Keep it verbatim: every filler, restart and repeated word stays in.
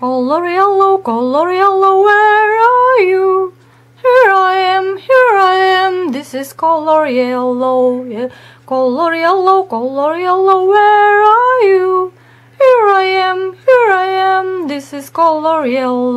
Color yellow, color yellow, where are you? Here I am, here I am, this is color yellow. Yeah. Color yellow, color yellow, where are you? Here I am, here I am, this is color yellow.